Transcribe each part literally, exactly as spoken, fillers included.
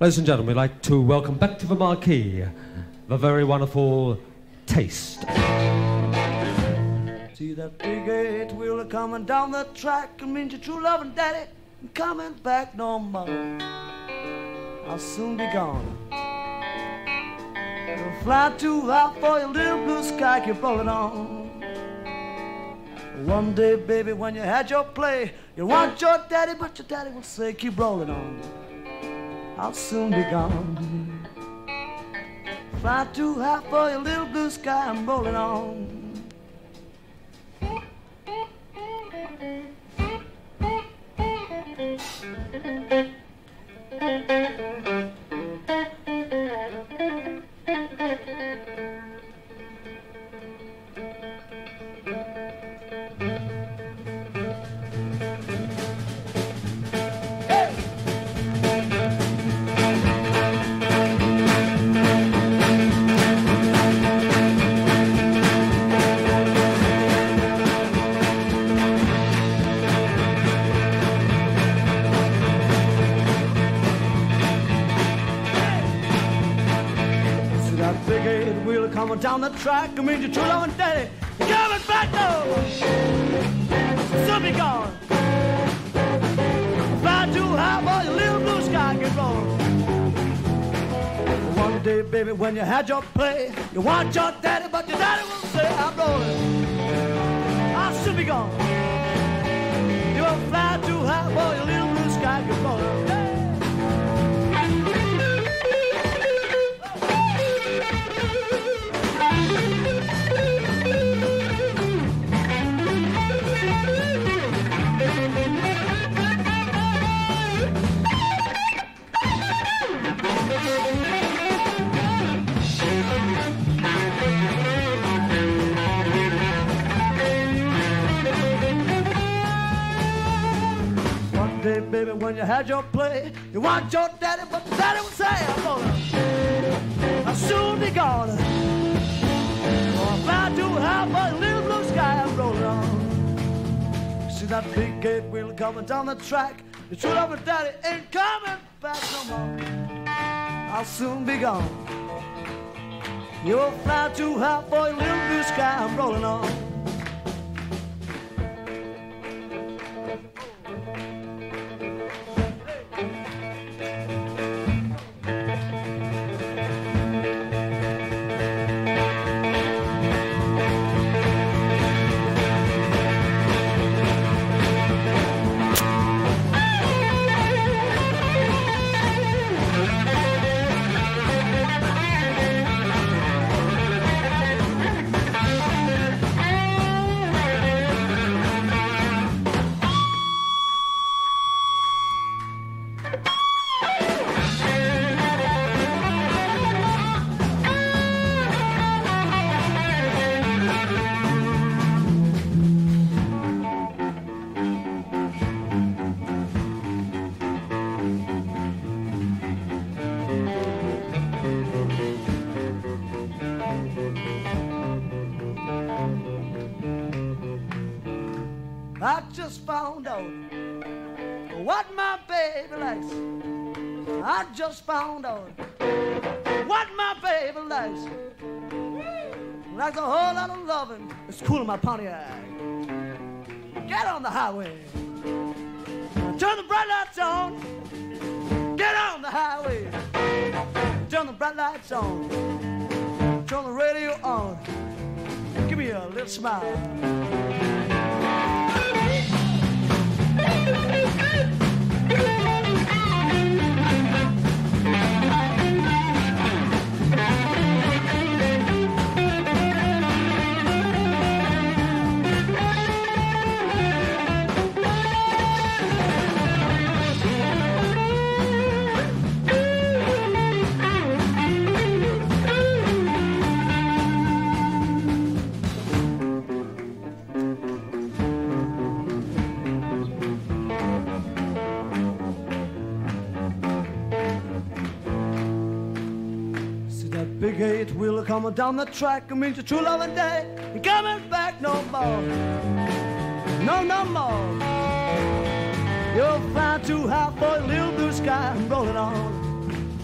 Ladies and gentlemen, we'd like to welcome back to the marquee the very wonderful Taste. See that big eight wheeler coming down the track, and means your true loving daddy ain't coming back no more. I'll soon be gone. You'll fly too high for your little blue sky, keep rolling on. One day, baby, when you had your play, you want your daddy, but your daddy will say, keep rolling on. I'll soon be gone. Fly too high for your little blue sky, I'm rolling on. Coming down the track, I mean your true love and daddy coming back no, soon be gone. Fly too high for your little blue sky get rolling. One day, baby, when you had your play, you want your daddy, but your daddy will say I'm rolling. I'll soon be gone. You will fly too high for your little blue sky get rolling. Baby, when you had your play, you want your daddy, but daddy would say, I'm gonna, I'll soon be gone. Oh, fly too high for the little blue sky, I'm rolling on. See that big gate wheel coming down the track, your true love and daddy ain't coming back no more. I'll soon be gone. You'll fly too high for your little blue sky, I'm rolling on. I just found out what my baby likes. I just found out what my baby likes. Likes a whole lot of loving. It's cool in my Pontiac. Get on the highway. Turn the bright lights on. Get on the highway. Turn the bright lights on. Turn the radio on. Give me a little smile. Big eight wheeler coming down the track, it means your true love and day ain't coming back no more. No, no more. You'll fly too high for a little blue sky and rolling on.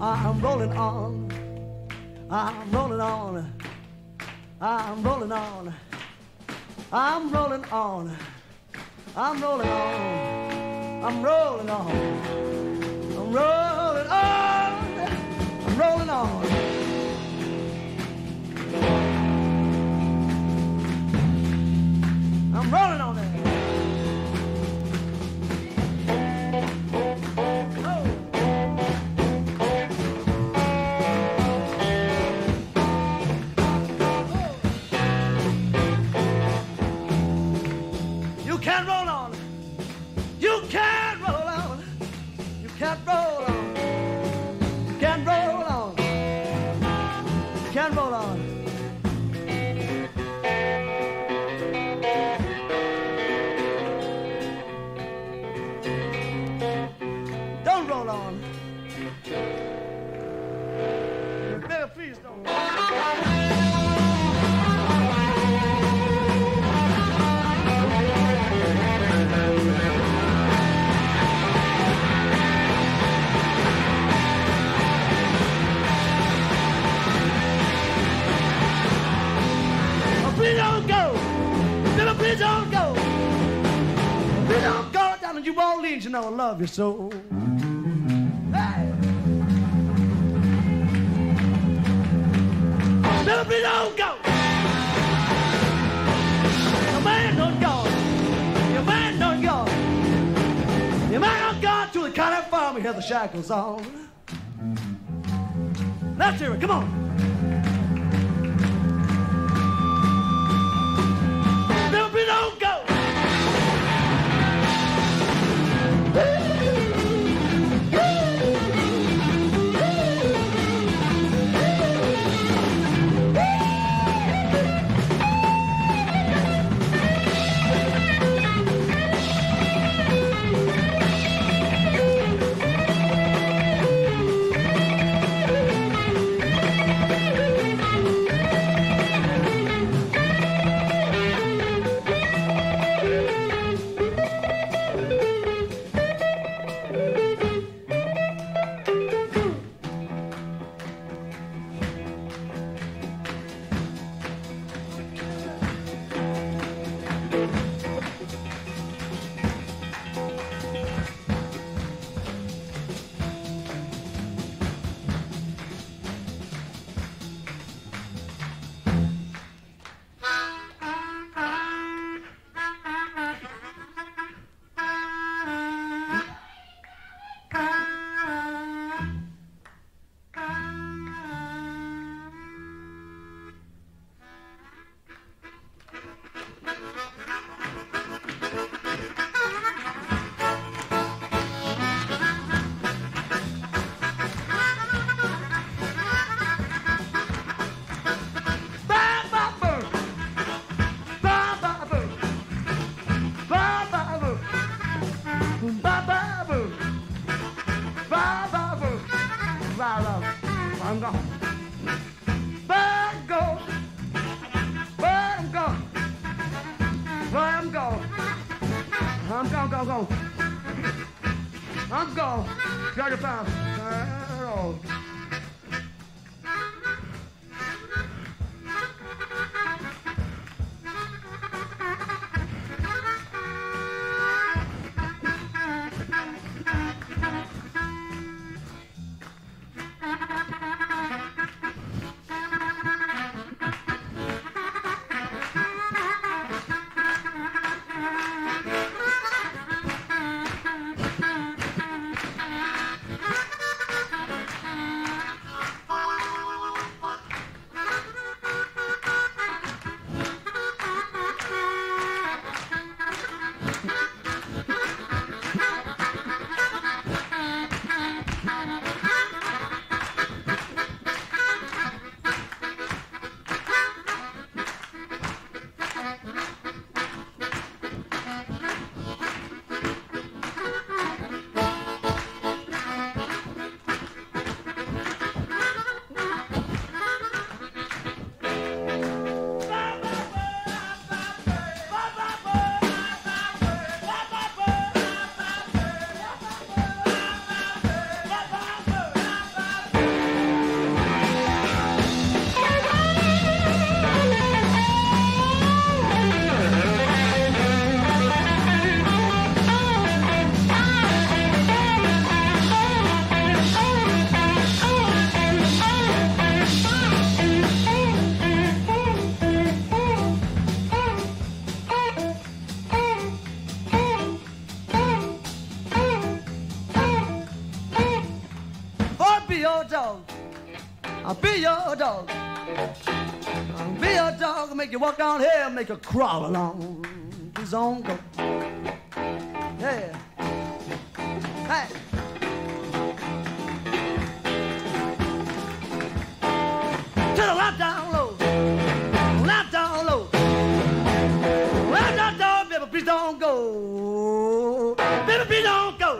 I'm rolling on. I'm rolling on. I'm rolling on. I'm rolling on. I'm rolling on. I'm rolling on. I'm rolling on. I'm rolling on. I'm rolling on there. You can't roll on. You can't roll on. You can't roll on. You can't roll on. You can't roll on. Don't roll on. Baby, please don't. Please don't go. Baby, please don't go. Please don't go down to New Orleans, you know I love you so. Hey. Baby, please don't go. Your man don't go. Your man don't go. Your man don't go to the county farm and have the shackles on. Let's hear it, come on. Baby, don't go. I'm gone. But I'm gone. But I'm gone. But I'm gone. I'm gone, gone, gone. I'm gone. Got your pound. Oh. I'll be your dog. I'll be your dog, make you walk down here, make you crawl along his own go. Yeah. Hey. Till the right down low, right down low, right down low, baby, please don't go, baby, please don't go.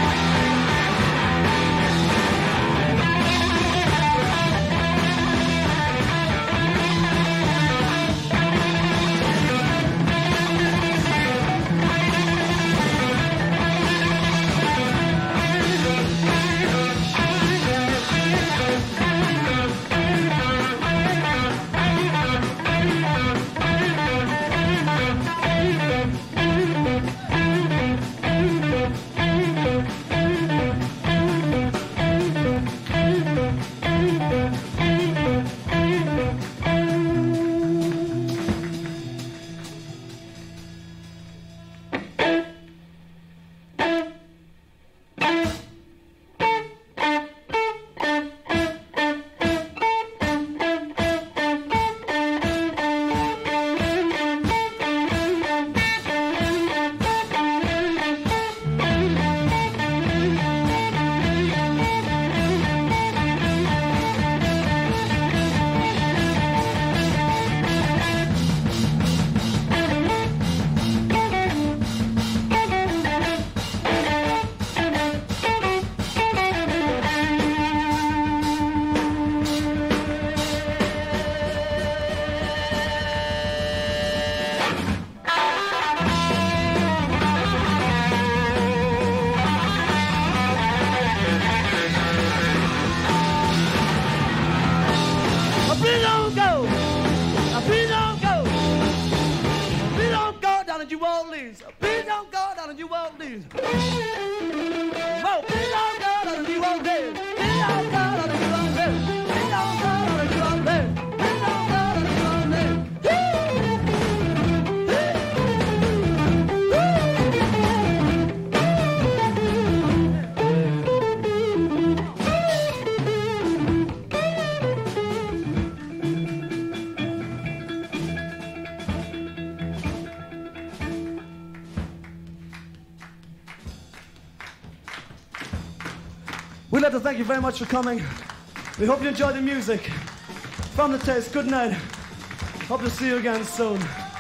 We'd like to thank you very much for coming. We hope you enjoyed the music. From the Taste, good night. Hope to see you again soon.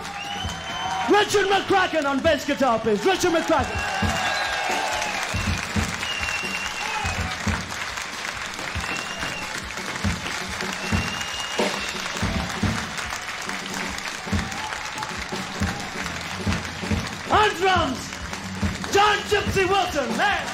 Richard McCracken on bass guitar, please. Richard McCracken. On drums, John Gypsy Wilson. Hey.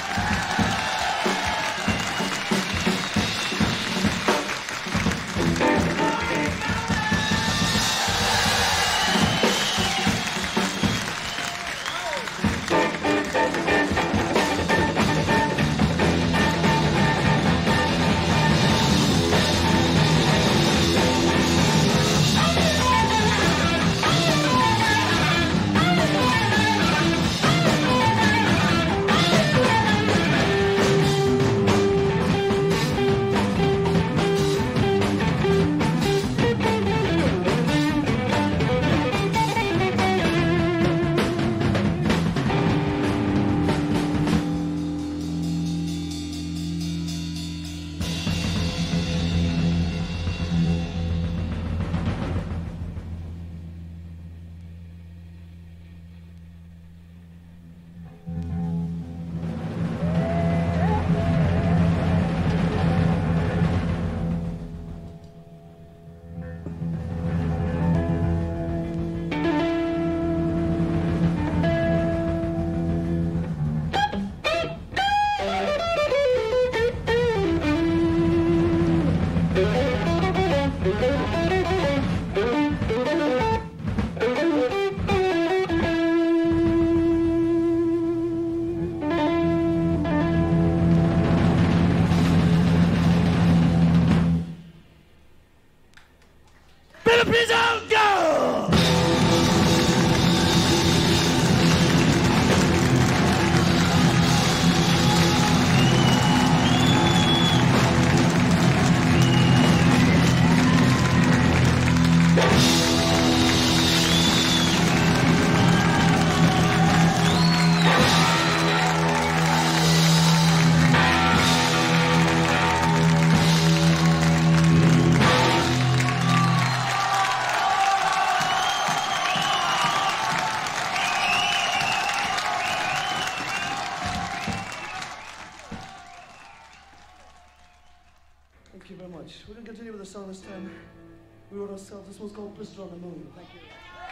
song this time. We wrote ourselves. This one's called Blister on the Moon. Thank you.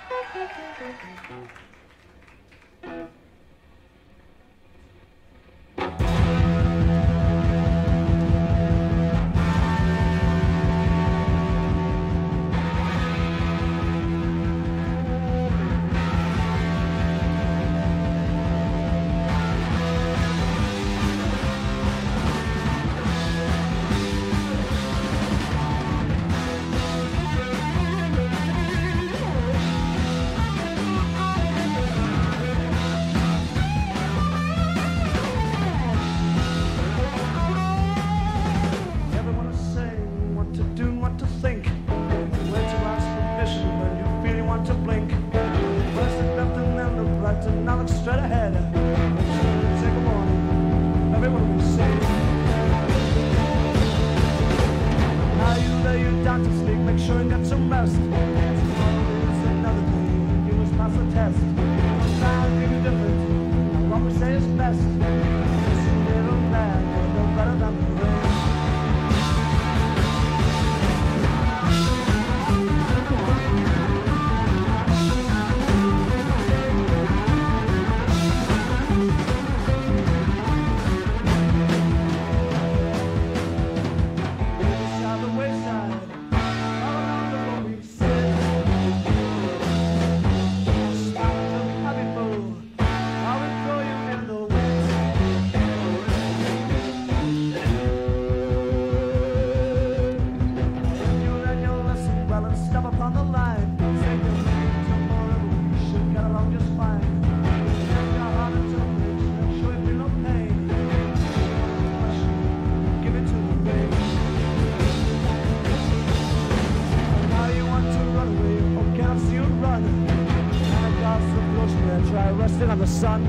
On the sun,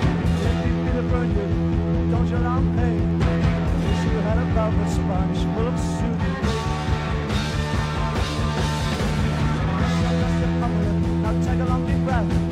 let me feel it burn you. Don't you long pain? Wish you had a velvet sponge full of soothing. Now take a long deep breath.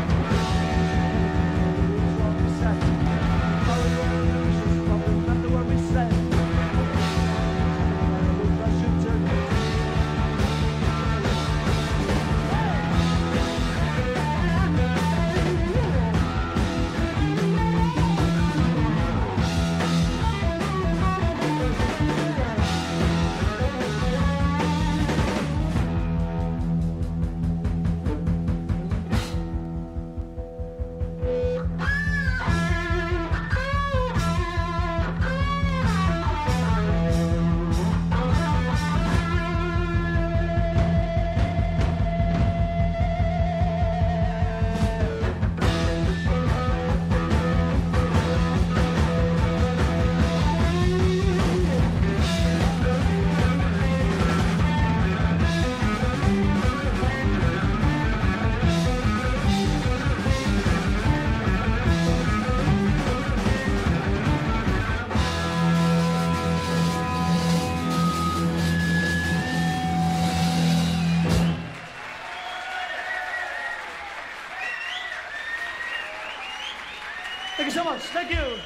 Thank you so much. Thank you.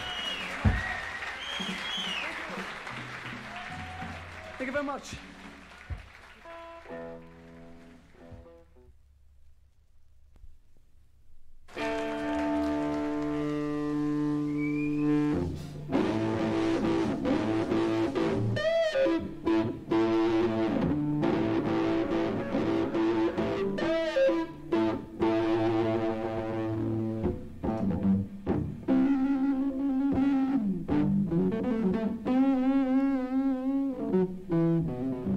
Thank you very much. Mm-hmm.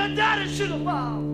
me down the sugar bomb.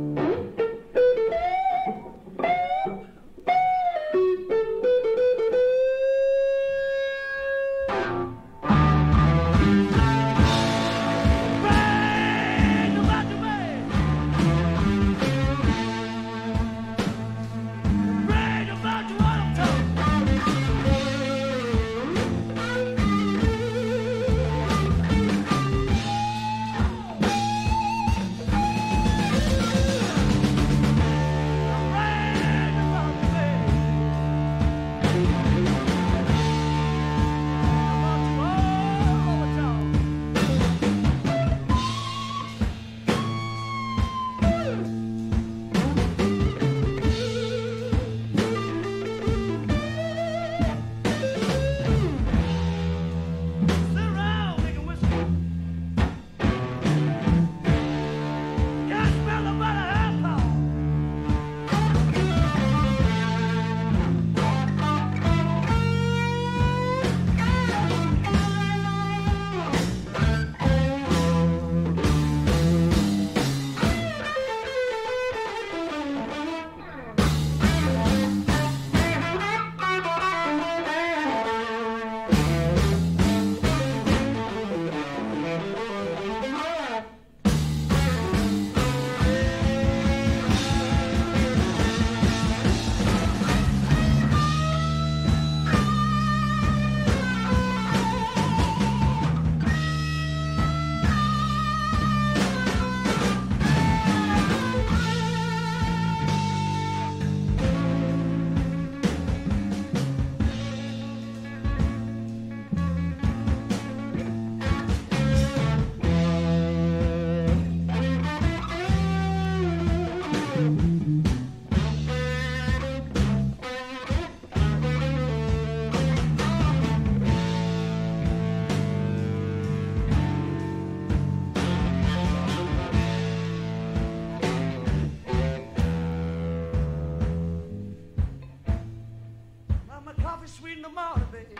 Sweet in the morning, baby.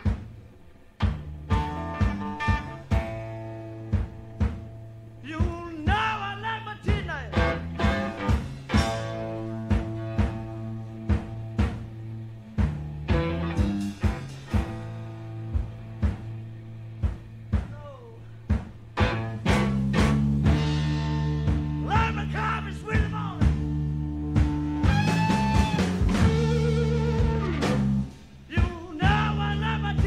You know I like my tea night. Like my coffee sweet in the morning. You know I like my tea.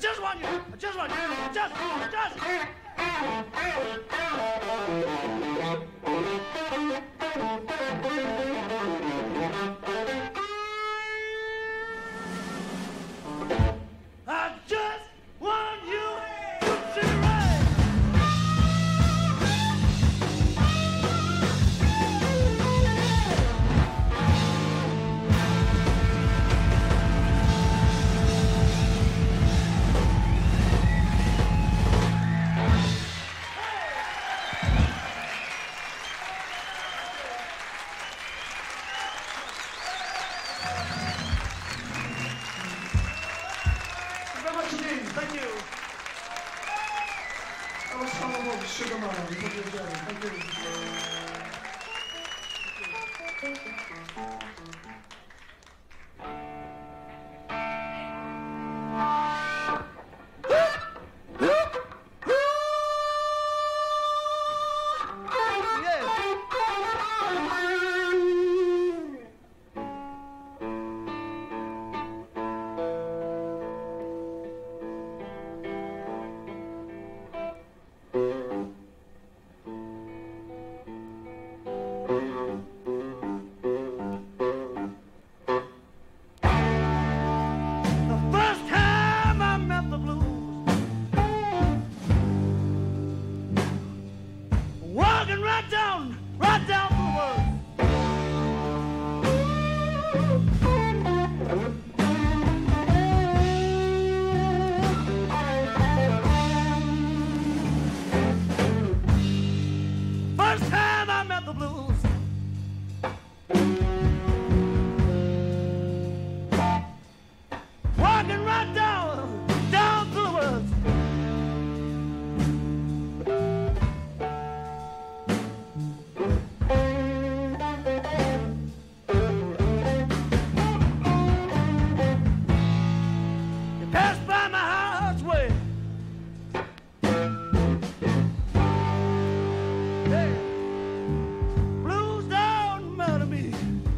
just want you. I just want you. Just, just. I just want you to see right. Very much indeed. Thank you. That was Solomon Sugar Mama. Thank you. Thank you. Walking right down, right down the woods. First time I met the blues. Walking right down, down through the woods. Passed by my house way. Hey, blues don't matter me.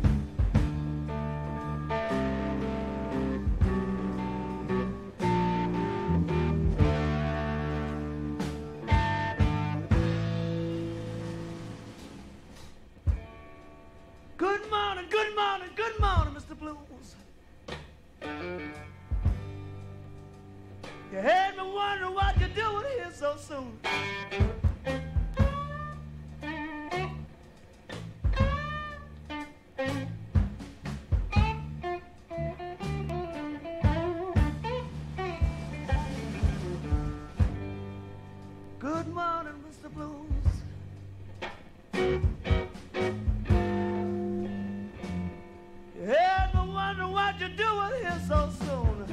Good morning, good morning, good morning, Mister Blues. You had me wondering what you're doing here so soon. Good morning, Mister Blues. You had me wondering what you're doing here so soon.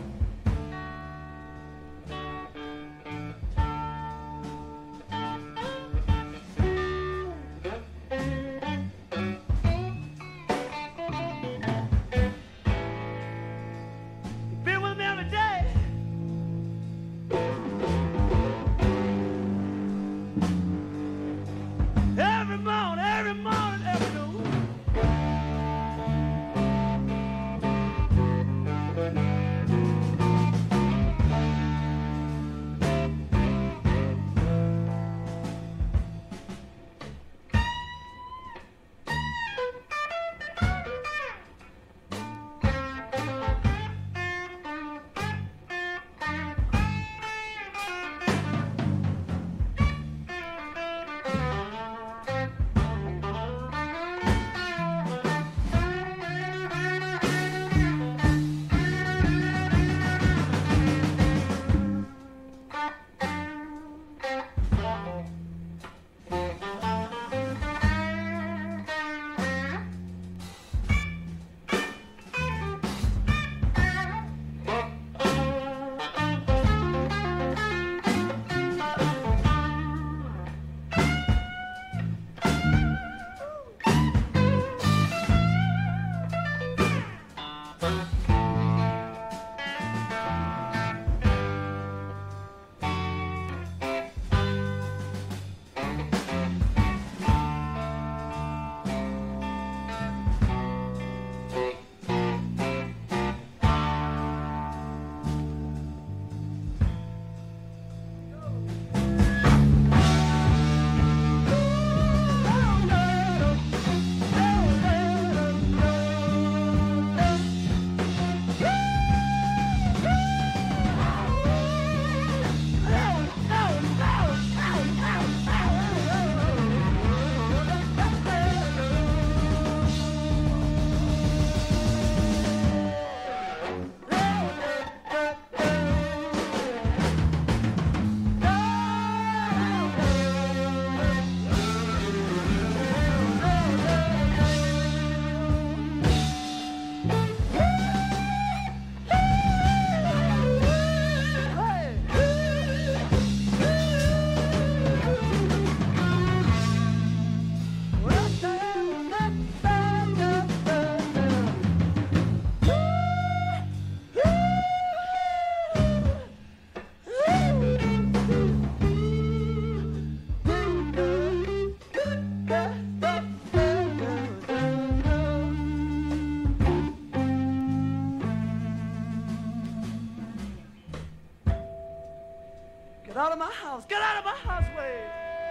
Get out of my house. Get out of my house way.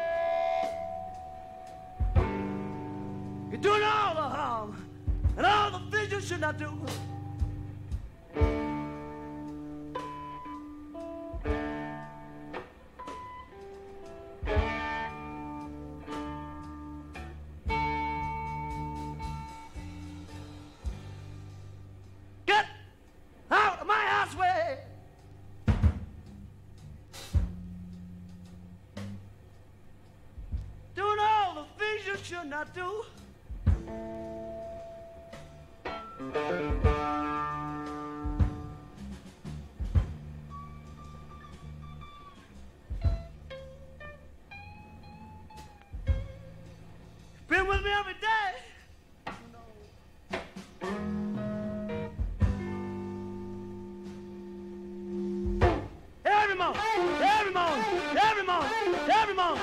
You're doing all the harm and all the things you should not do. Get out of my house way. Doing all the things you should not do. Been with me every day. Every morning, every morning, every morning, every morning.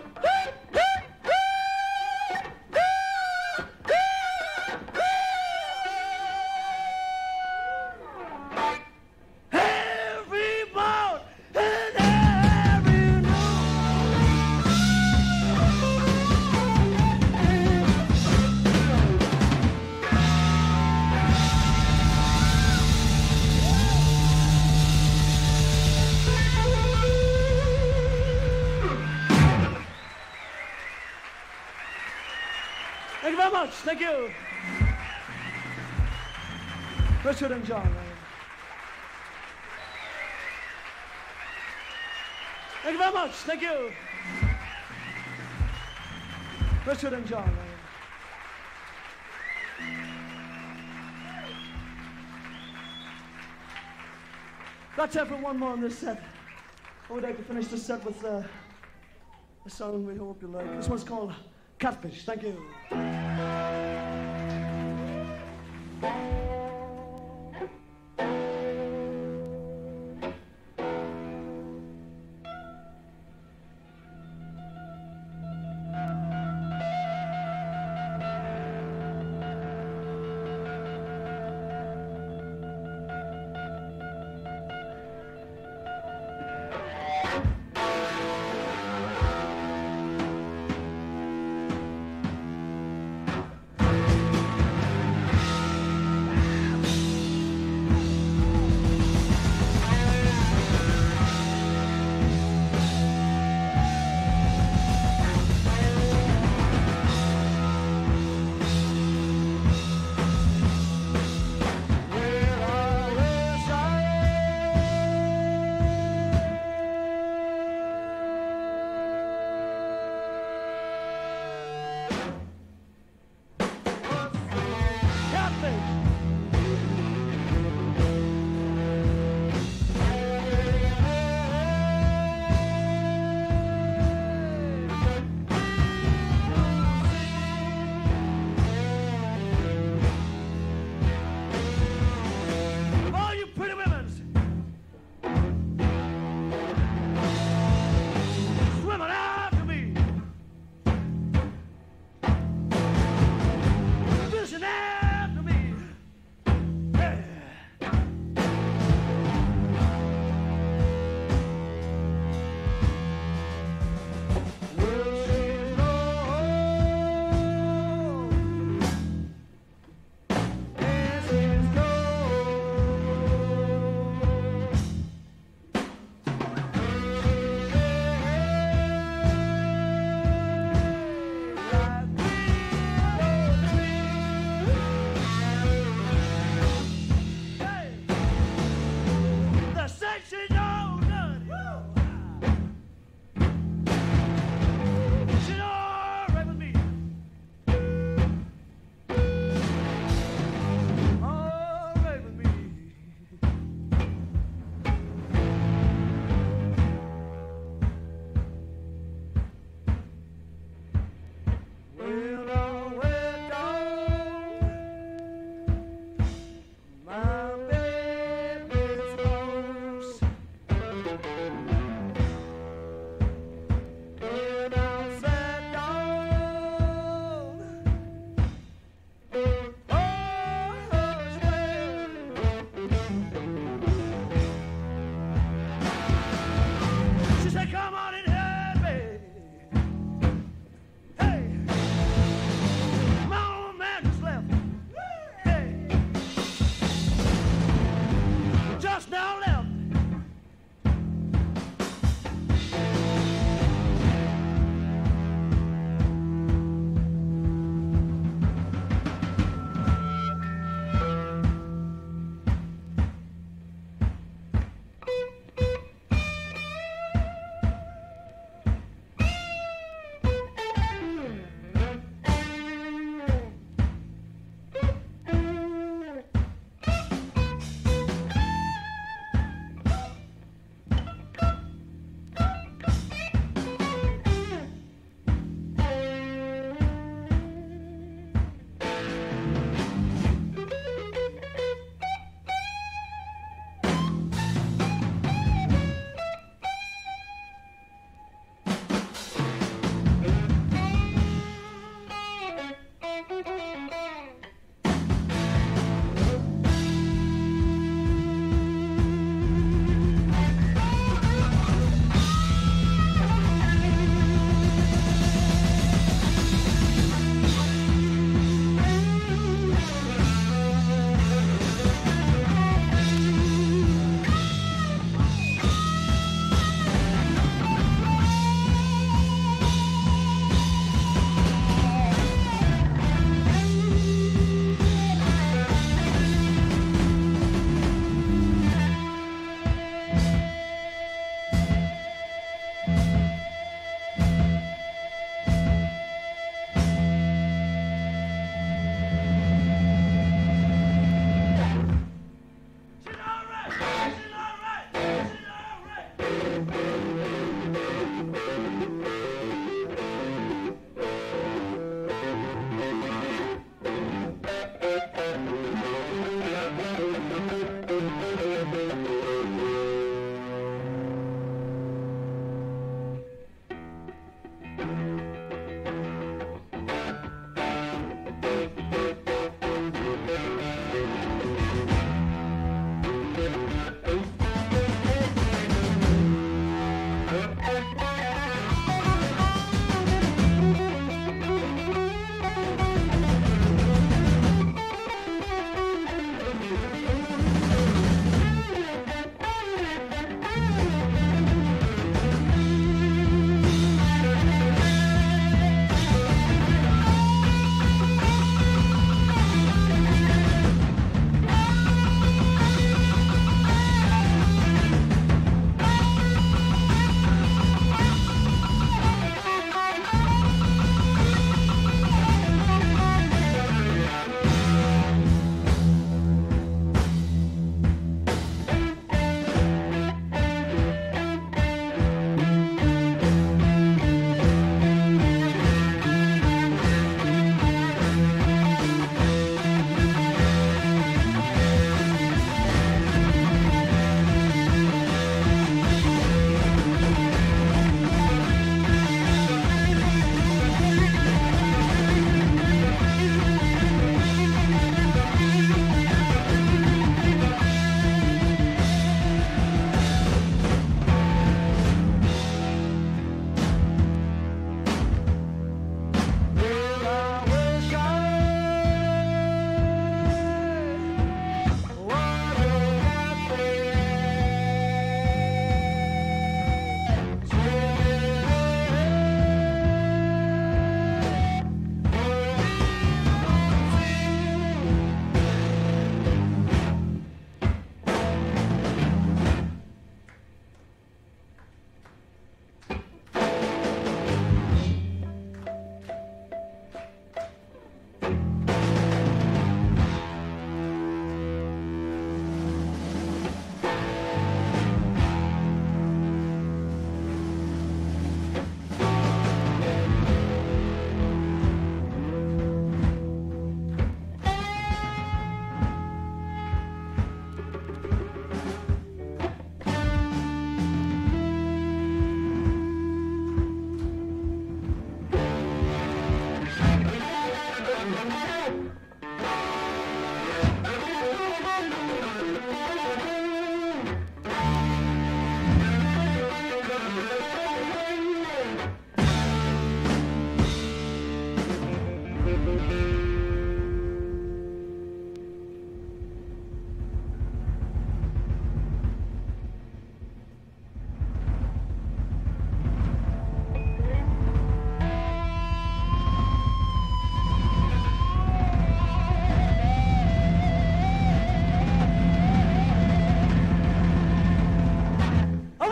Thank you very much. Thank you. Richard and John. Thank you very much. Thank you. Richard and John. Got time for one more on this set. I would like to finish this set with uh, a song we hope you like. This one's called Catfish. Thank you.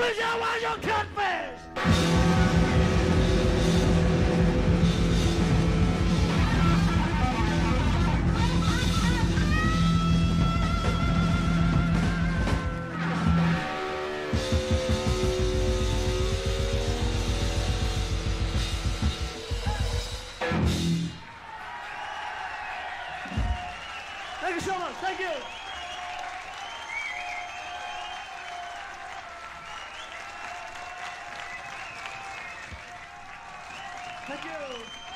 Where's your, where's your catfish? Thank you so much. Thank you. Thank you.